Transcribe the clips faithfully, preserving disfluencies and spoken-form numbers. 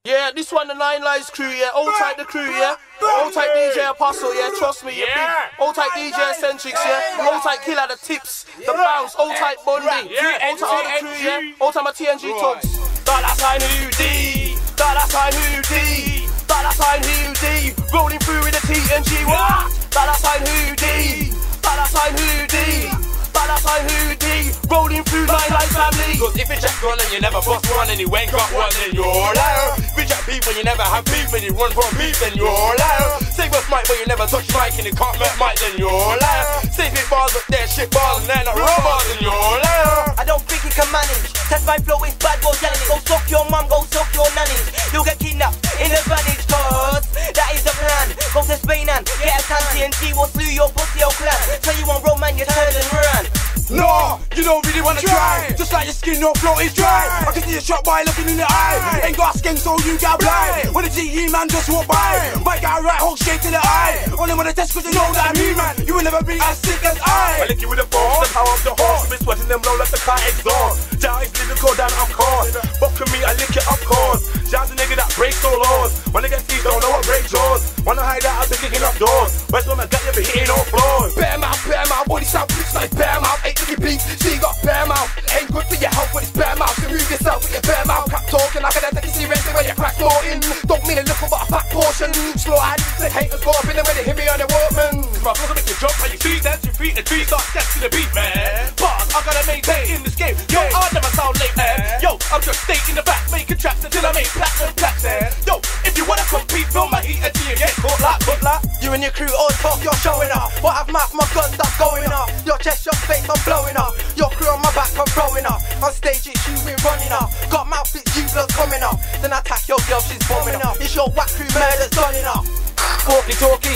Yeah, this one the Nine Lives crew, yeah. Old type the crew, yeah. Old type D J Apostle, yeah. Trust me, yeah. Old type D J Eccentrics, yeah. Old type Killer, the tips, the bounce. Old type Bundy, old type all the crew, yeah. Old type my T N G talks. Dollar sign who D, dollar sign who D, dollar sign who D. Rolling through with the T N G, what? Dollar sign who D, dollar sign who D. Dollar sign who D, rolling through Nine Lives family. Cause if you check one and you never bust one and you ain't got one, then you're a liar. If you check beef when you never have beef and you run from beef, then you're a liar. Say what's mic but you never touch mic and you can't make mic, then you're a liar. Say big bars but they're shit bars and they're not real bars, then you're a liar. I don't think you can manage. Test my flow is bad, go yelling. Go suck your mum, go suck your nanny. You'll get kidnapped in the vantage, cause that is the plan. Go to Spain and get a tan. T N G will slew your pussy old clan. Tell you want Roman, you turn and run. No, you don't really wanna try. Just like your skin, no float is dry. I can see a shot by looking in the eye. Ain't got a skin, so you got blind. When the G E man just walk by, might get a right hook straight to the eye. Only wanna test cause you know that I'm me, man. You will never be as sick as I. I lick you with a force, the power of the horse. Been sweating them low like the car exhaust. Down is lyrical, down of course. Fuck with me, I lick it of course. Jazz a nigga that breaks all laws. When they get seized, don't know what breaks yours. Wanna hide out, I'll be kicking up doors. West Midlands got you, be hitting all floors. Bare mouth, bare mouth, body sound bitch like bare mouth. Ain't looking beats, she got bare mouth. Ain't good for your health when it's bare mouth. So move yourself with your bare mouth. Crap talking like an entity, see racing when you crack snorting. Don't mean a little but a fat portion. Slow hand, say haters go up in the way they hit me on the Walkman. My brother make you jump on your feet, dance your feet, the trees start steps to the beat, man. Bars, I gotta maintain in this game. Yo, I never sound late, man. Yo, I'm just staying in the back, making tracks until I make platinum plaques, man. Yo, if you wanna compete, feel my heat until you get caught like good luck. You and your crew all talk, you're showing up. What I've mapped, my gun stuff going up. Your chest, your face, I'm blowing up. Your crew on my back, I'm throwing up. On stage, it's you, we're running up. Got mouth, it's you, blood coming up. Then I attack your girl, she's bombing up. It's your whack crew, murder's done enough. Walkie talkie,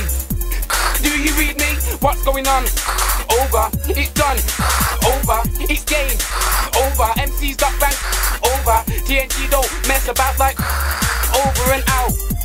do you read me? What's going on? Over, it's done. Over, it's game. Over, M Cs got banked. Over, T N G don't mess about like over and out.